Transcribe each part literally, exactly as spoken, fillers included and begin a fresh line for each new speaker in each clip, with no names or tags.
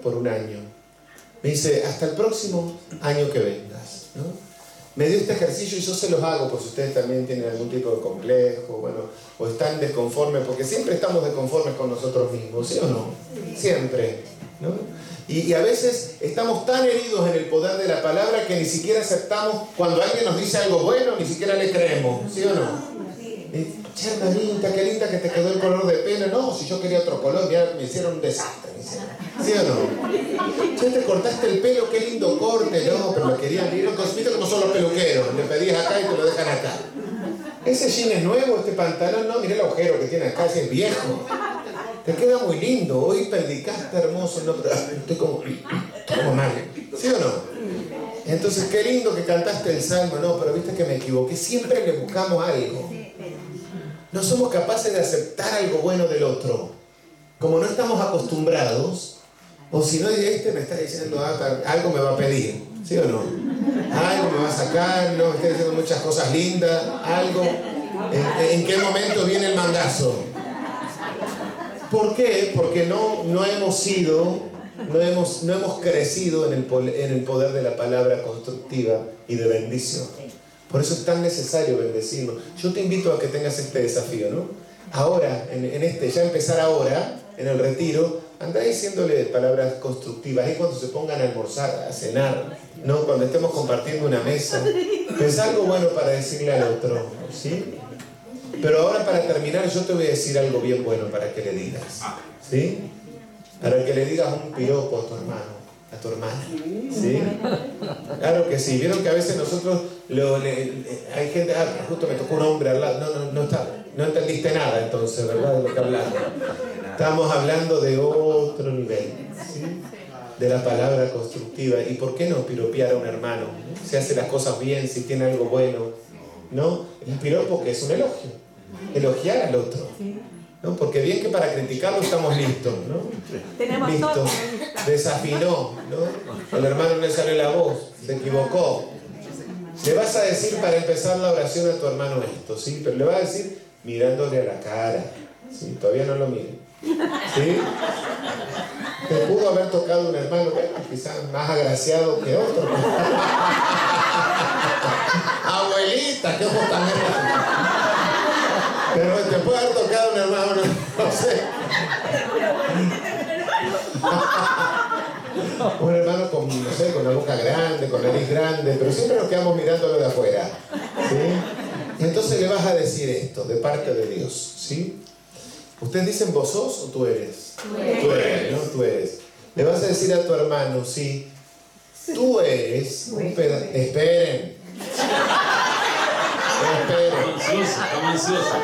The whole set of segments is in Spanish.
por un año. Me dice, hasta el próximo año que vengas, ¿no? Me dio este ejercicio y yo se los hago por si ustedes también tienen algún tipo de complejo, bueno, o están desconformes, porque siempre estamos desconformes con nosotros mismos, ¿sí o no? Siempre, ¿no? Y, y a veces estamos tan heridos en el poder de la palabra que ni siquiera aceptamos cuando alguien nos dice algo bueno, ni siquiera le creemos, ¿sí o no? Che, hermanita, qué linda que te quedó el color de pelo. No, si yo quería otro color, ya me hicieron un desastre. ¿Sí o no? Che, te cortaste el pelo, qué lindo corte. No, pero lo querían ir. ¿Viste cómo son los peluqueros? Le pedías acá y te lo dejan acá. Ese jean es nuevo, este pantalón, no, mirá el agujero que tiene acá, ese es viejo. Te queda muy lindo, hoy predicaste hermoso, no, pero estoy como, estoy como mal. ¿Sí o no? Entonces, qué lindo que cantaste el salmo, no, pero viste que me equivoqué. Siempre le buscamos algo. No somos capaces de aceptar algo bueno del otro. Como no estamos acostumbrados, o si no, este me está diciendo algo me va a pedir, ¿sí o no? Algo me va a sacar, no, me está diciendo muchas cosas lindas, algo. ¿En, en qué momento viene el mangazo? ¿Por qué? Porque no, no hemos sido, no hemos, no hemos crecido en el, en el poder de la palabra constructiva y de bendición. Por eso es tan necesario bendecirnos. Yo te invito a que tengas este desafío, ¿no? Ahora, en, en este, ya empezar ahora, en el retiro, andá diciéndole palabras constructivas. Ahí cuando se pongan a almorzar, a cenar, ¿no? Cuando estemos compartiendo una mesa, pensá algo bueno para decirle al otro, ¿sí? Pero ahora para terminar, yo te voy a decir algo bien bueno para que le digas, ¿sí? Para que le digas un piropo a tu hermano, a tu hermana, ¿sí? Claro que sí. Vieron que a veces nosotros lo, le, le, hay gente, ah, justo me tocó un hombre al lado, no, no, no, está, no entendiste nada entonces, ¿verdad? De lo que hablamos. Estamos hablando de otro nivel, ¿sí? De la palabra constructiva. ¿Y por qué no piropear a un hermano? Si hace las cosas bien, si tiene algo bueno, ¿no? Un piropo que es un elogio, elogiar al otro, ¿no? Porque bien que para criticarlo estamos listos, ¿no?
Tenemos
listos.
todo.
Desafinó, ¿no? El hermano no le sale la voz, se equivocó. Le vas a decir para empezar la oración a tu hermano esto, ¿sí? Pero le vas a decir mirándole a la cara, ¿sí? Todavía no lo mire, ¿sí? Te pudo haber tocado un hermano, bueno, quizás más agraciado que otro. Abuelita, qué ojos tan grandes. Pero te puede haber tocado un hermano, no sé. Un hermano con, no sé, con la boca grande, con la nariz grande, pero siempre nos quedamos mirándolo de afuera, ¿sí? Y entonces le vas a decir esto, de parte de Dios, ¿sí? ¿Ustedes dicen vos sos o tú eres?
Tú eres.
Tú eres, ¿no? Tú eres. Le vas a decir a tu hermano, sí, tú eres un pedazo. Esperen. Esperen.
Estamos ansiosos.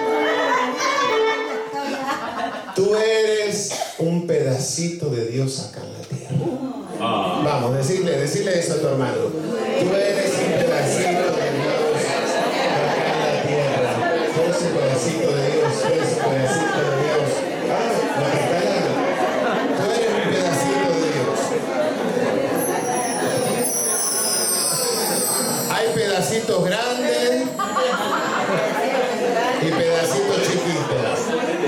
Tú eres un pedacito de Dios acá en la tierra.
Ah.
Vamos, decirle, decirle eso a tu hermano. Tú eres un pedacito de Dios acá en la tierra. Tú eres un pedacito de Dios, tú eres un pedacito de Dios. Ah, lo que está dando. Tú eres un pedacito de Dios. Hay pedacitos grandes y pedacitos chiquitos.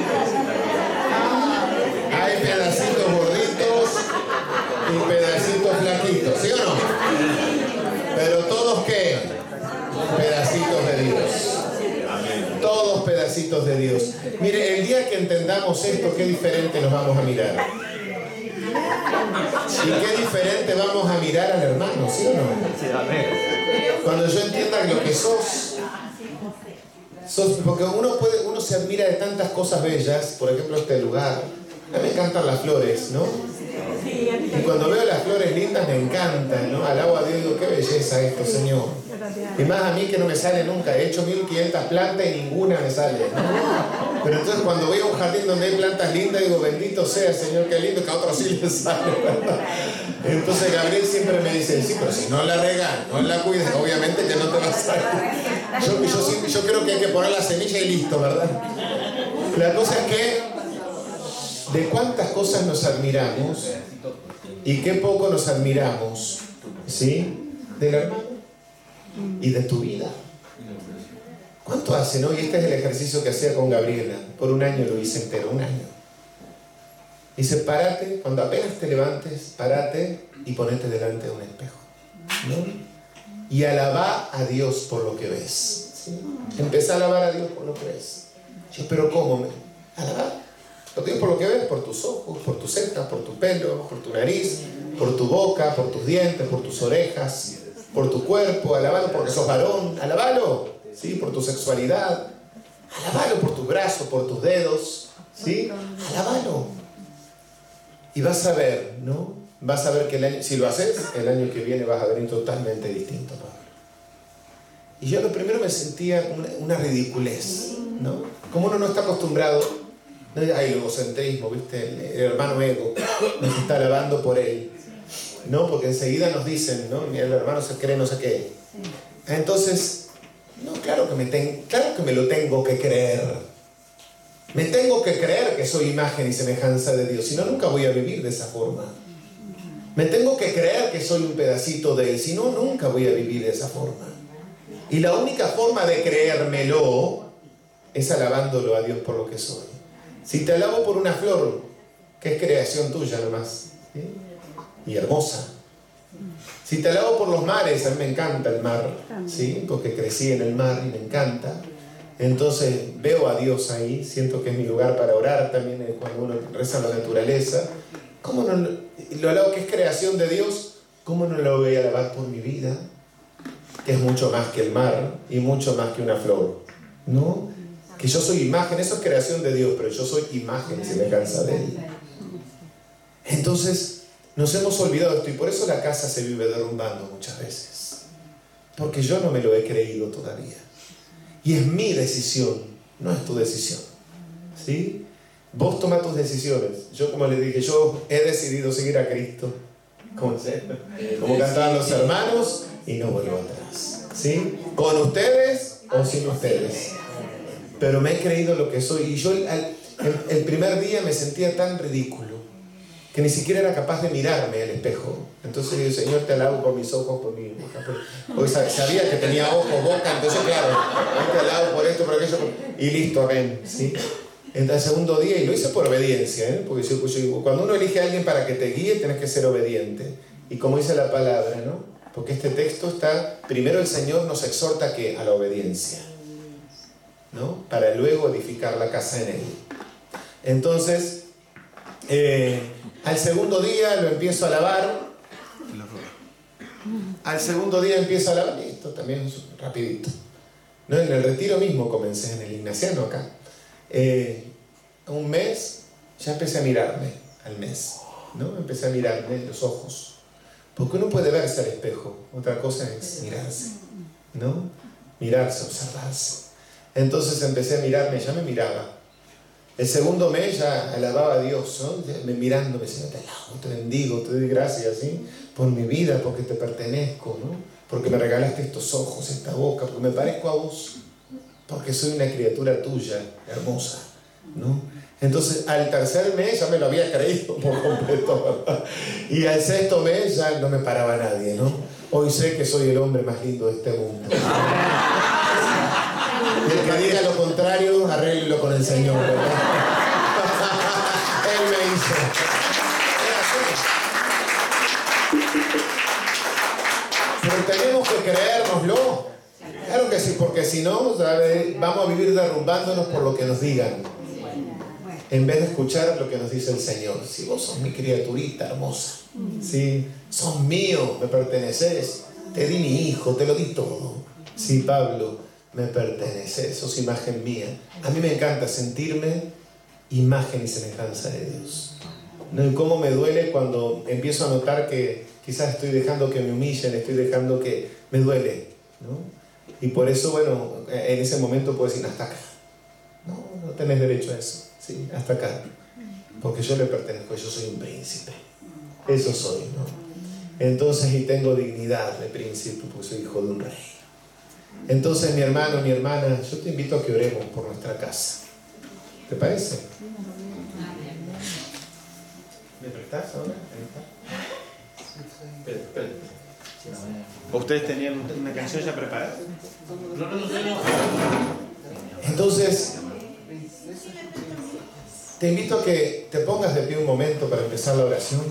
Hay pedacitos gorditos y pedacitos flaquitos, ¿sí o no? Pero todos, ¿qué? Pedacitos de Dios. Todos pedacitos de Dios. Mire, el día que entendamos esto, qué diferente nos vamos a mirar. Y qué diferente vamos a mirar al hermano, ¿sí o no? Cuando yo entienda lo que sos, sos porque uno puede, uno se admira de tantas cosas bellas, por ejemplo este lugar. A mí me encantan las flores, ¿no? Y cuando veo las flores lindas me encantan, ¿no? Alabo a Dios y digo, qué belleza esto, Señor. Y más a mí que no me sale nunca. He hecho mil quinientas plantas y ninguna me sale, ¿no? Pero entonces cuando voy a un jardín donde hay plantas lindas, digo, bendito sea, Señor, qué lindo, que a otros sí les sale, ¿verdad? Entonces Gabriel siempre me dice, sí, pero si no la regas, no la cuidas, obviamente que no te va a salir. Yo, yo, yo creo que hay que poner la semilla y listo, ¿verdad? La cosa es que de cuántas cosas nos admiramos y qué poco nos admiramos, ¿sí? Del hermano y de tu vida. ¿Cuánto hace, no? Y este es el ejercicio que hacía con Gabriela. Por un año lo hice entero, un año. Dice, párate, cuando apenas te levantes, párate y ponete delante de un espejo, ¿no? Y alabá a Dios por lo que ves, ¿sí? Empezá a alabar a Dios por lo que ves. Yo, pero ¿cómo? Me? ¿Alabar? Lo que digo por lo que ves, por tus ojos, por tus cejas, por tu pelo, por tu nariz, por tu boca, por tus dientes, por tus orejas, por tu cuerpo. Alabalo porque sos varón, alabalo, ¿sí? Por tu sexualidad. Alabalo por tus brazos, por tus dedos, ¿sí? Alabalo. Y vas a ver, ¿no? Vas a ver que el año, si lo haces, el año que viene vas a venir totalmente distinto, Pablo. Y yo lo primero me sentía una, una ridiculez, ¿no? Como uno no está acostumbrado, ¿no? Hay egocentrismo, ¿viste? El, el hermano ego nos está alabando por él, ¿no? Porque enseguida nos dicen, ¿no? El hermano se cree no sé qué. Entonces, no, claro que me, ten, claro que me lo tengo que creer. Me tengo que creer que soy imagen y semejanza de Dios, si no, nunca voy a vivir de esa forma. Me tengo que creer que soy un pedacito de Él, si no, nunca voy a vivir de esa forma. Y la única forma de creérmelo es alabándolo a Dios por lo que soy. Si te alabo por una flor, que es creación tuya nomás, ¿sí? Y hermosa. Si te alabo por los mares, a mí me encanta el mar, ¿sí? Porque crecí en el mar y me encanta. Entonces veo a Dios ahí, siento que es mi lugar para orar también cuando uno reza la naturaleza. ¿Cómo no lo alabo que es creación de Dios? ¿Cómo no lo voy a alabar por mi vida? Que es mucho más que el mar y mucho más que una flor, ¿no? Que yo soy imagen, eso es creación de Dios, pero yo soy imagen y semejanza de Él. Entonces nos hemos olvidado esto y por eso la casa se vive derrumbando muchas veces, porque yo no me lo he creído todavía y es mi decisión, no es tu decisión, ¿sí? Vos tomás tus decisiones. Yo, como les dije, yo he decidido seguir a Cristo, como, como cantaban los hermanos, y no vuelvo atrás, ¿sí? Con ustedes o sin ustedes, pero me he creído lo que soy. Y yo el, el, el primer día me sentía tan ridículo que ni siquiera era capaz de mirarme al espejo. Entonces yo, Señor, te alabo por mis ojos, por mi boca, por... porque sabía que tenía ojos, boca, entonces claro, te alabo por esto, por aquello, por... y listo, amén, ¿sí? En el segundo día, y lo hice por obediencia, ¿eh? Porque yo, pues yo, cuando uno elige a alguien para que te guíe, tenés que ser obediente. Y como dice la palabra, ¿no? Porque este texto está, primero el Señor nos exhorta a, ¿qué? A la obediencia, ¿no? Para luego edificar la casa en Él. Entonces, eh, al segundo día lo empiezo a alabar. Al segundo día empiezo a alabar, y esto también rapidito, ¿no? En el retiro mismo comencé, en el Ignaciano acá. Eh, un mes ya empecé a mirarme al mes, ¿no? Empecé a mirarme los ojos, porque uno puede verse al espejo, otra cosa es mirarse, ¿no? Mirarse, observarse. Entonces empecé a mirarme, ya me miraba. El segundo mes ya alababa a Dios, ¿no? Me mirándome, Señor, te alabo, te bendigo, te doy gracias, ¿sí? Por mi vida, porque te pertenezco, ¿no? Porque me regalaste estos ojos, esta boca, porque me parezco a vos, porque soy una criatura tuya, hermosa, ¿no? Entonces, al tercer mes ya me lo había creído por completo, ¿verdad? Y al sexto mes ya no me paraba nadie, ¿no? Hoy sé que soy el hombre más lindo de este mundo. Y el que diga lo contrario, arréglelo con el Señor, ¿verdad? Él me hizo. Pero tenemos que creérnoslo. Claro que sí, porque si no, vamos a vivir derrumbándonos por lo que nos digan, en vez de escuchar lo que nos dice el Señor. Si vos sos mi criaturita hermosa, ¿sí? Sos mío, me perteneces, te di mi hijo, te lo di todo. Sí, Pablo, me perteneces, sos imagen mía. A mí me encanta sentirme imagen y semejanza de Dios, ¿no? Y cómo me duele cuando empiezo a notar que quizás estoy dejando que me humillen, estoy dejando que me duele, ¿no? Y por eso, bueno, en ese momento puedo decir, hasta acá. No, no tenés derecho a eso, ¿sí? Hasta acá. Porque yo le pertenezco, yo soy un príncipe. Eso soy, ¿no? Entonces, y tengo dignidad de príncipe, porque soy hijo de un rey. Entonces, mi hermano, mi hermana, yo te invito a que oremos por nuestra casa. ¿Te parece? ¿Me prestás ahora? Espera, espera. ¿Ustedes tenían una canción ya preparada? Entonces, Te invito a que te pongas de pie un momento para empezar la oración.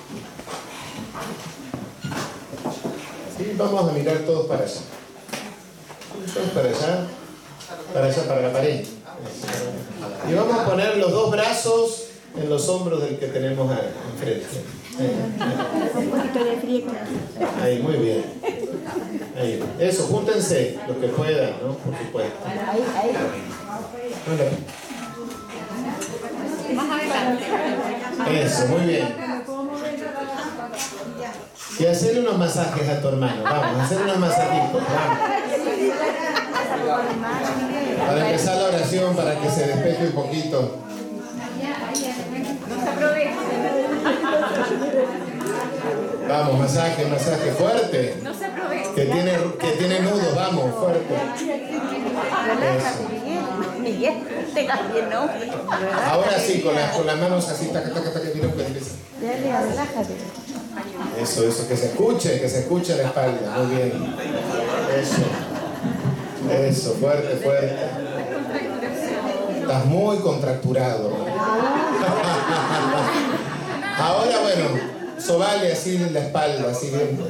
Sí, vamos a mirar todos para allá. Todos para allá. Para allá, para la pared. Y vamos a poner los dos brazos en los hombros del que tenemos enfrente.
Un poquito de frío.
Ahí, muy bien. Ahí. Eso, júntense lo que puedan, ¿no? Por supuesto.
Ahí, ahí.
Hola.
Más adelante.
Eso, muy bien. Y hacerle unos masajes a tu hermano. Vamos, hacer unos masajitos. Vamos. Para empezar la oración, para que se despeje un poquito.
No se aproveche.
Vamos, masaje, masaje fuerte.
No se aproveche.
Que tiene, que tiene nudos, vamos, fuerte.
Relájate, Miguel. Miguel, tengas bien, ¿no?
Ahora sí, con, la, con las manos así, taca, taca, taca, mira que empieza.
Dale, relájate.
Eso, eso, que se escuche, que se escuche la espalda. Muy bien. Eso. Eso, fuerte, fuerte. Estás muy contracturado. Ahora, bueno, sobale así en la espalda, así bien.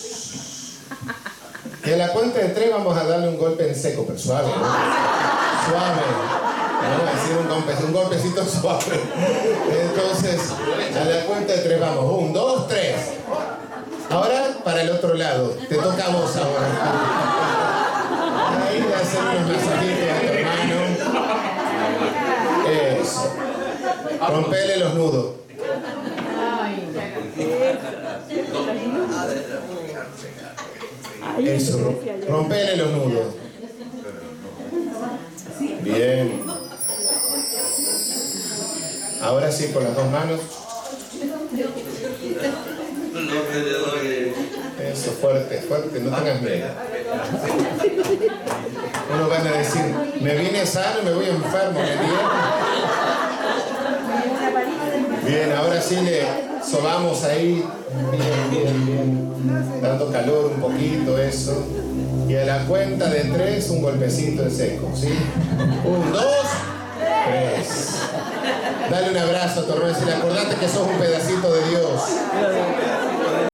Y a la cuenta de tres vamos a darle un golpe en seco, pero suave, ¿no? Suave. Vamos a decir un, golpe, un golpecito suave. Entonces, a la cuenta de tres vamos. Un, dos, tres. Ahora para el otro lado. Te toca a vos ahora. Ahí le hacen unos masajitos a tu hermano. Eso. Rompele los nudos. Eso. Rompele los nudos. Bien. Ahora sí, con las dos manos. Eso, fuerte, fuerte, no tengas miedo. Uno van a decir, me vine sano y me voy enfermo, ¿me entiendes? Bien, ahora sí le sobamos ahí, bien, bien, bien, dando calor un poquito, eso. Y a la cuenta de tres, un golpecito en seco, ¿sí? Un, dos, tres. Dale un abrazo a tu hermano y le acordate que sos un pedacito de Dios.